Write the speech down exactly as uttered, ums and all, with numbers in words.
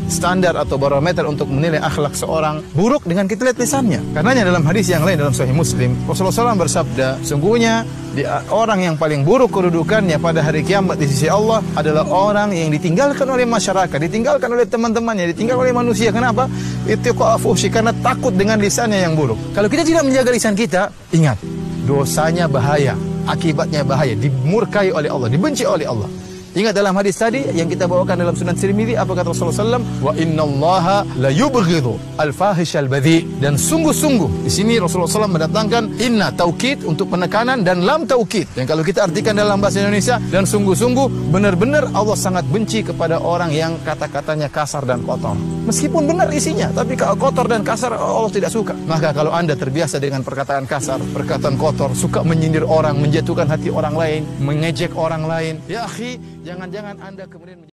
standar atau barometer untuk menilai akhlak seorang buruk dengan kita lihat lisannya. Karenanya dalam hadis yang lain dalam Sahih Muslim, Rasulullah shallallahu alaihi wasallam bersabda, sungguhnya di, orang yang paling buruk kedudukannya pada hari kiamat di sisi Allah adalah orang yang ditinggalkan oleh masyarakat, ditinggalkan oleh teman-temannya, ditinggalkan oleh manusia. Kenapa? Ittiqa fuhsy, karena takut dengan lisannya yang buruk. Kalau kita tidak menjaga lisan kita, ingat, dosanya bahaya, akibatnya bahaya, dimurkai oleh Allah, dibenci oleh Allah. Ingat dalam hadis tadi yang kita bawakan dalam Sunan Tirmidzi, apa kata Rasulullah shallallahu alaihi wasallam? Wa innallaha la yubghidhu al-fahishal badhi. Dan sungguh-sungguh di sini Rasulullah shallallahu alaihi wasallam mendatangkan inna taukid untuk penekanan dan lam taukid. Dan kalau kita artikan dalam bahasa Indonesia, dan sungguh-sungguh, benar-benar Allah sangat benci kepada orang yang kata-katanya kasar dan kotor. Meskipun benar isinya, tapi kalau kotor dan kasar Allah tidak suka. Maka kalau Anda terbiasa dengan perkataan kasar, perkataan kotor, suka menyindir orang, menjatuhkan hati orang lain, mengejek orang lain, ya akhi, jangan-jangan Anda kemudian